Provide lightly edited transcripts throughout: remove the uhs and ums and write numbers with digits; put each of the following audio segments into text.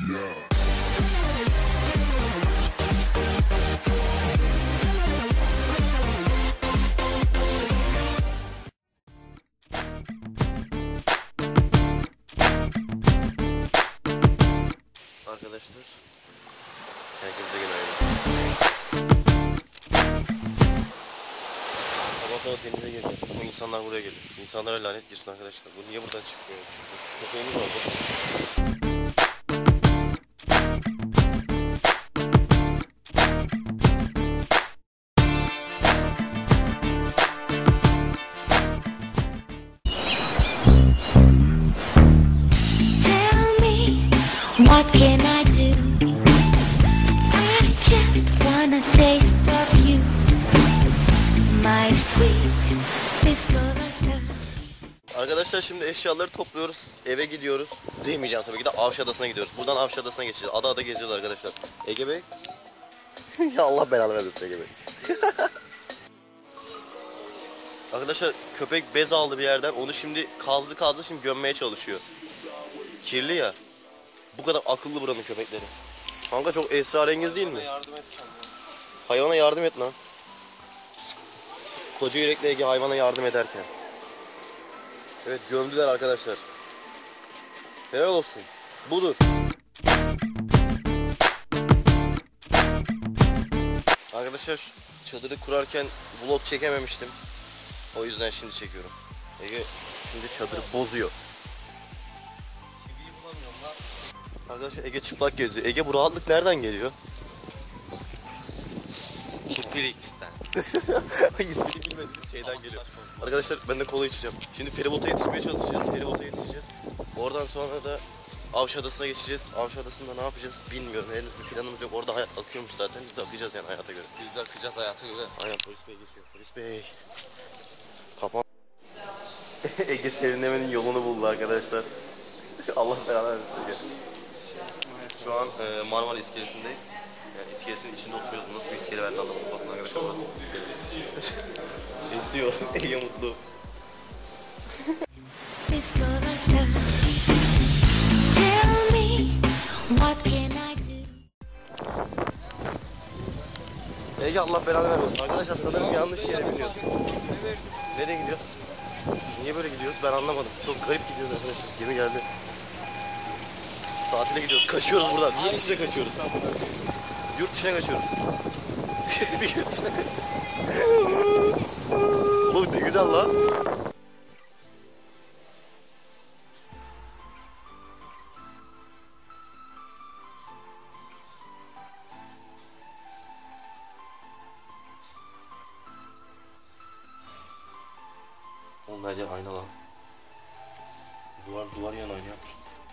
Arkadaşlar, herkese günaydın. Sabah sabah denize geliyor. Bu insanlar buraya geliyor. İnsanlara lanet girsin arkadaşlar. Bu niye buradan çıkmıyor? Çünkü köpeğimiz oldu. What can I do? I just wanna taste of you, my sweet biscotti. Arkadaşlar şimdi eşyaları topluyoruz, eve gidiyoruz. Demeyeceğim tabii ki de Avşadası'na gidiyoruz. Buradan Avşadası'na geçeceğiz. Ada ada geziyoruz arkadaşlar. Ege Bey. Ya Allah belanı vermesin Ege Bey. Arkadaşlar köpek bez aldı bir yerden. Onu şimdi kazdı şimdi gömmeye çalışıyor. Kirli ya. Bu kadar akıllı buranın köpekleri. Kanka çok esrarengiz değil mi? Yardım et kendine. Hayvana yardım et lan. Koca yürekli Ege hayvana yardım ederken. Evet gömdüler arkadaşlar. Helal olsun. Budur. Arkadaşlar çadırı kurarken vlog çekememiştim. O yüzden şimdi çekiyorum. Ege şimdi çadırı bozuyor. Arkadaşlar Ege çıplak geziyor. Ege bu rahatlık nereden geliyor? Felix'ten. İsmini bilmediğimiz şeyden geliyor. Arkadaşlar ben de kola içeceğim. Şimdi feribota yetişmeye çalışacağız. Feribota yetişeceğiz. Oradan sonra da Avşadası'na geçeceğiz. Avşadası'nda ne yapacağız bilmiyorum. Henüz bir planımız yok. Orada hayat akıyormuş zaten. Biz de akacağız yani hayata göre. Biz de akacağız hayata göre. Aynen polis bey geçiyor. Polis bey. Kapan. Ege serinlemenin yolunu buldu arkadaşlar. Allah belanı vermesin Ege. Şu an Marmara İskelesi'ndeyiz. Yani iskelesinin içinde oturuyoruz. Nasıl bir iskele ben de anlamadım. Bakın arkadaşlar burası iskele. Esiyor. Ege mutlu. Tell me, what can I do? Ege Allah belanı vermesin. Arkadaşlar sanırım yanlış yere biniyoruz. Nereye gidiyoruz? Niye böyle gidiyoruz ben anlamadım. Çok garip gidiyoruz arkadaşlar. Gemi geldi. Tatile gidiyoruz. Kaçıyoruz buradan. Niye dışına kaçıyoruz? Yurt dışına kaçıyoruz. Yurt dışına kaçıyoruz. Oğlum ne güzel lan. Oğlum her yer ayna lan. Duvar yan ayna yapmış.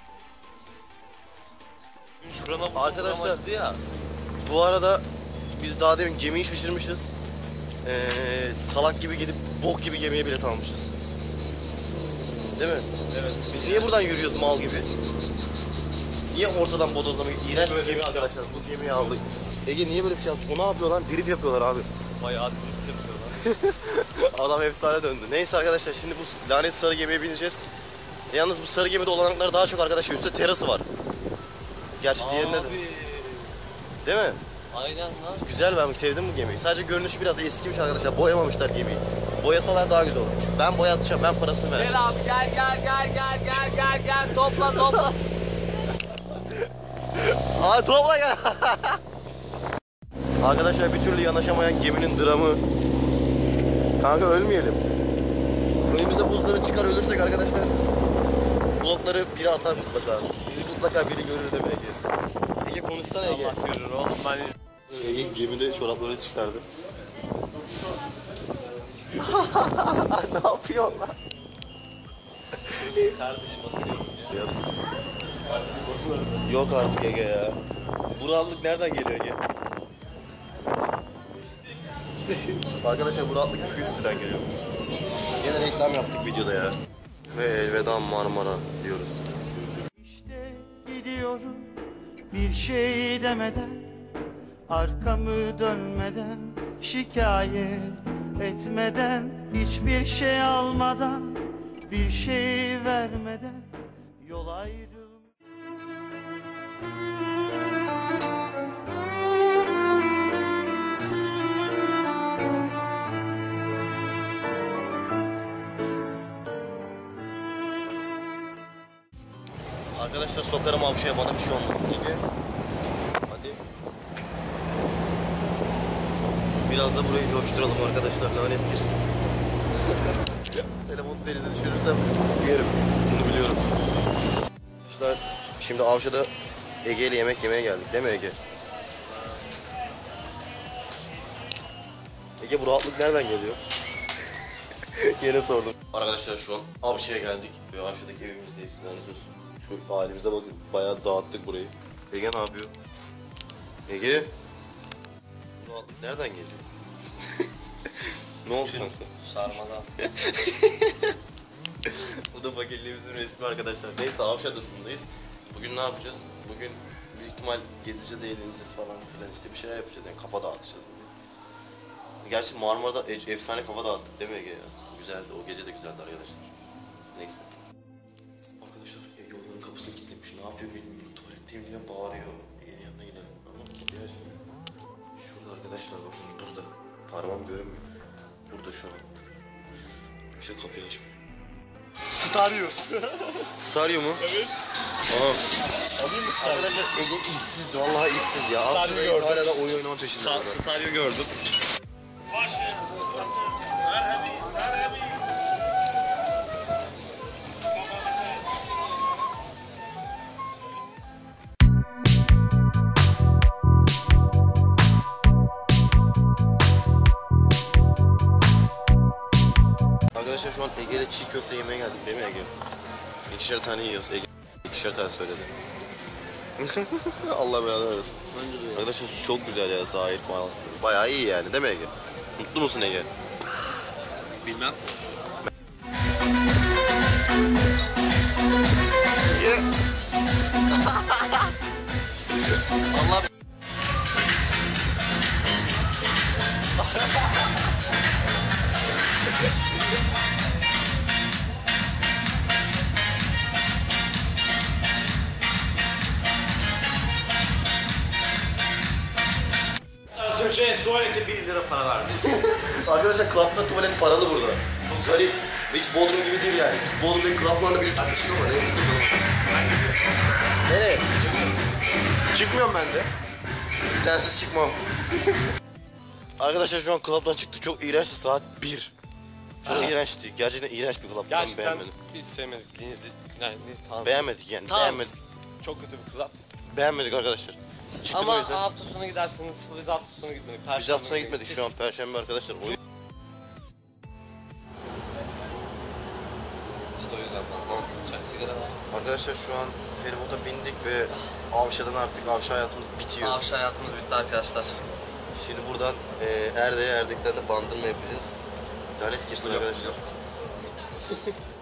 Şurada Arkadaşlar ya. Bu arada biz daha demin gemiyi şaşırmışız. Salak gibi gidip bok gibi gemiye bilet almışız. Değil mi? Evet. Biz niye buradan yürüyoruz mal gibi? Niye ortadan bodozlamayı? İğrenç bir gemi arkadaşlar. Bu gemiyi aldık. Ege niye böyle bir şey yaptı? O ne yapıyor lan? Drift yapıyorlar abi. bayağı drift yapıyorlar. Adam efsane döndü. Neyse arkadaşlar şimdi bu lanet sarı gemiye bineceğiz. Yalnız bu sarı gemide olanakları daha çok arkadaşlar. Üstte terası var. Gerçi diğerinde de. Değil mi? Aynen lan. Güzel, ben sevdim bu gemiyi. Sadece görünüşü biraz eskimiş arkadaşlar. Boyamamışlar gemiyi. Boyasalar daha güzel olmuş. Ben boyatacağım. Ben parasını vereceğim. Gel abi gel topla. Aa topla gel. Arkadaşlar bir türlü yanaşamayan geminin dramı. Kanka ölmeyelim. Önümüzde buzları çıkar ölürsek arkadaşlar blokları biri atar mutlaka. Bizi mutlaka biri görür demek ki. Ege konuşsana Ege. Allah görür oğlum ben Ege gemide çorapları çıkardı. Ne yapıyorsun lan? kardeşim basıyorum ya. Yok artık Ege ya. Bu rahatlık nereden geliyor Ege? Arkadaşlar bu rahatlık üstüden geliyormuş. Yine reklam yaptık videoda ya. Ve elveda Marmara diyoruz. İşte gidiyorum bir şey demeden, arkamı dönmeden, şikayet etmeden, hiçbir şey almadan, bir şey vermeden yol ayrılmış. Arkadaşlar sokarım avşaya, bana bir şey olmasın. Ege. Hadi. Biraz da burayı coşturalım arkadaşlar. Lanet girsin. Telefonu denize düşürürsem yerim. Bunu biliyorum. Arkadaşlar şimdi avşada Ege ile yemek yemeye geldik. Değil mi Ege? Ege, bu rahatlık nereden geliyor? Yine sordum. Arkadaşlar şu an Avşa'ya geldik ve Avşa'daki evimizdeyiz. Lanet olsun. Şu halimize bakın. Bayağı dağıttık burayı. Ege ne yapıyor? Ege? Bu rahatlık nereden geliyor? Ne oldu kanka? Sarmadan. Bu da fakirliğimizin resmi arkadaşlar. Neyse Avşa Adası'ndayız. Bugün ne yapacağız? Bugün büyük ihtimal gezeceğiz, eğleneceğiz falan filan, işte bir şeyler yapacağız. Yani kafa dağıtacağız bugün. Gerçi Marmara'da efsane kafa dağıttık değil mi Ege ya? Güzeldi, o gece de güzeldi arkadaşlar. Neyse. Arkadaşlar Ege onların kapısını kilitlemiş. Ne yapıyor bilmiyorum. Tuvaletteyim diye bağırıyor. Ege'nin yanına gidelim. Ama kapıyı açmıyor. Şurada arkadaşlar bakın, burada. Parmağım görünmüyor. Burada şu an. İşte kapıyı açmıyor. Stario. Stario mu? Evet. Aa. Alayım mı Arkadaşlar Ege işsiz, vallahi işsiz ya. Stario Aslında gördüm. hala da oyun oynama peşinde. Stario gördüm. Arkadaşlar şu an Ege'de çiğ köfte yemeye geldik değil mi Ege? İkişer tane yiyoruz. Ege ikişer tane söyledi. Allah belanı versin. Arkadaşlar çok güzel ya, zahir falan. Bayağı iyi yani değil mi Ege? Mutlu musun Ege? Bilmem. Allah. Az önce tuvalete 1 lira para verdi. Arkadaşlar Club'da tuvalet paralı burada. Garip. Hiç Bodrum gibi değil yani. Biz Bodrum'daki Club'larla birlikte tutuştuk ama neyse. Nereye? Çıkmıyorum ben de. Sensiz çıkmam. Arkadaşlar şu an Club'dan çıktık. Çok iğrençti, saat 1. Çok iğrençti. Gerçekten iğrenç bir Club. Ben Gerçekten beğenmedim. biz sevmedik. Yani tamam. Beğenmedik yani. Tamam. Beğenmedik. Çok kötü bir club. Beğenmedik arkadaşlar. Çıktık o Ama yüzden. hafta sonu giderseniz, biz hafta sonu gitmedik. Biz Perşembe hafta sonu günü gitmedik gittik. şu an Perşembe arkadaşlar. O İşte o yüzden bana. Çay sigara var. Arkadaşlar şu an feribota bindik ve Avşa'dan artık Avşa hayatımız bitiyor. Avşa hayatımız bitti arkadaşlar. Şimdi buradan Erdek'ten de bandırma yapacağız. Lanet girsin Blok, arkadaşlar.